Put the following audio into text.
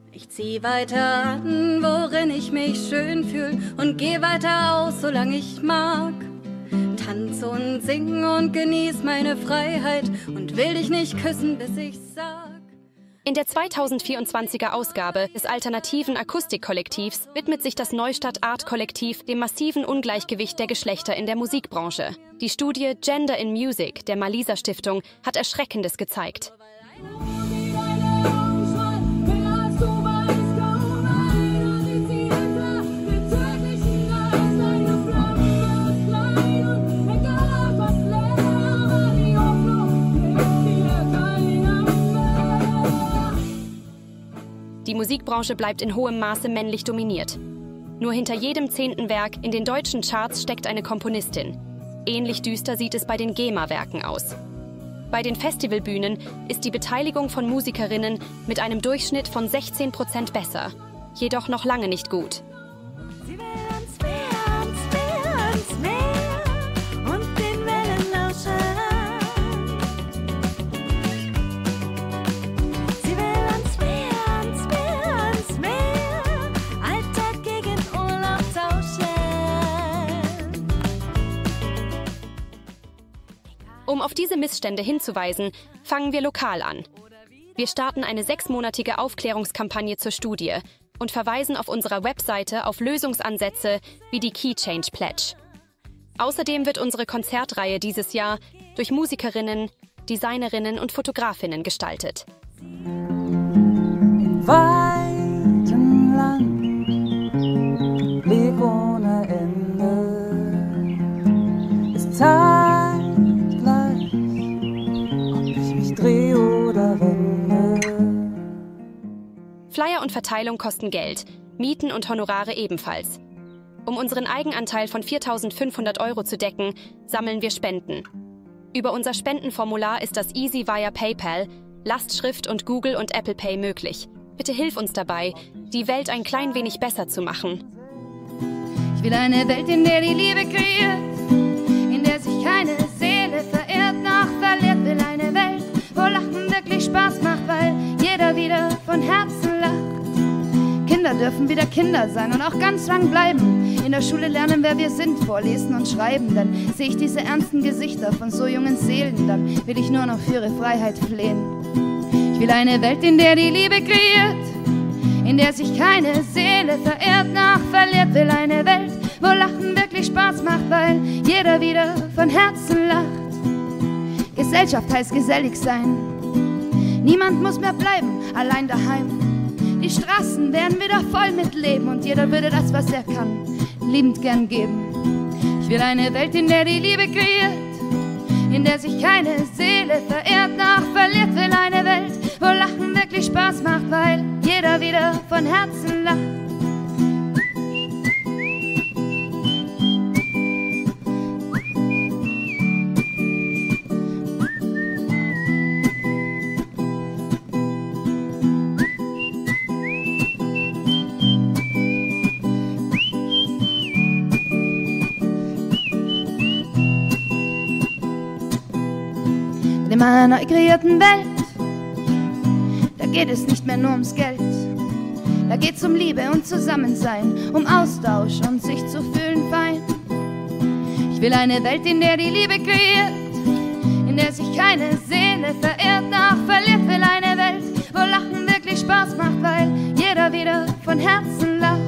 Ich zieh weiter an, worin ich mich schön fühl und geh weiter aus, solange ich mag. Tanze und sing und genieß meine Freiheit und will dich nicht küssen, bis ich sag. In der 2024er Ausgabe des alternativen Akustikkollektivs widmet sich das Neustadt Art Kollektiv dem massiven Ungleichgewicht der Geschlechter in der Musikbranche. Die Studie Gender in Music der Malisa Stiftung hat Erschreckendes gezeigt. Die Musikbranche bleibt in hohem Maße männlich dominiert. Nur hinter jedem 10. Werk in den deutschen Charts steckt eine Komponistin. Ähnlich düster sieht es bei den GEMA-Werken aus. Bei den Festivalbühnen ist die Beteiligung von Musikerinnen mit einem Durchschnitt von 16% besser, jedoch noch lange nicht gut. Sie will uns mehr und den Wellen lauschen. Sie will uns mehr, Alltag gegen Urlaub tauschen. Um auf diese Missstände hinzuweisen, fangen wir lokal an. Wir starten eine 6-monatige Aufklärungskampagne zur Studie und verweisen auf unserer Webseite auf Lösungsansätze wie die Key Change Pledge. Außerdem wird unsere Konzertreihe dieses Jahr durch Musikerinnen, Designerinnen und Fotografinnen gestaltet. In weitem Land, Blick ohne Ende, ist zeitgleich, ob ich mich drehe oder renne. Flyer und Verteilung kosten Geld, Mieten und Honorare ebenfalls. Um unseren Eigenanteil von 4.500 € zu decken, sammeln wir Spenden. Über unser Spendenformular ist das easy via PayPal, Lastschrift und Google und Apple Pay möglich. Bitte hilf uns dabei, die Welt ein klein wenig besser zu machen. Ich will eine Welt, in der die Liebe kreiert, in der sich keine Seele verehrt noch verliert. Will eine Welt, wo Lachen wirklich Spaß macht, weil jeder wieder von Herzen lacht. Kinder dürfen wieder Kinder sein und auch ganz lang bleiben. In der Schule lernen, wer wir sind, vorlesen und schreiben. Dann sehe ich diese ernsten Gesichter von so jungen Seelen. Dann will ich nur noch für ihre Freiheit flehen. Ich will eine Welt, in der die Liebe kreiert, in der sich keine Seele verehrt noch verliert. Will eine Welt, wo Lachen wirklich Spaß macht, weil jeder wieder von Herzen lacht. Gesellschaft heißt gesellig sein. Niemand muss mehr bleiben, allein daheim. Die Straßen werden wieder voll mit Leben und jeder würde das, was er kann, liebend gern geben. Ich will eine Welt, in der die Liebe kreiert, in der sich keine Seele verehrt noch verliert. Will eine Welt, wo Lachen wirklich Spaß macht, weil jeder wieder von Herzen lacht. In meiner neu kreierten Welt, da geht es nicht mehr nur ums Geld. Da geht's um Liebe und Zusammensein, um Austausch und sich zu fühlen fein. Ich will eine Welt, in der die Liebe kreiert, in der sich keine Seele verehrt noch verliert. Will eine Welt, wo Lachen wirklich Spaß macht, weil jeder wieder von Herzen lacht.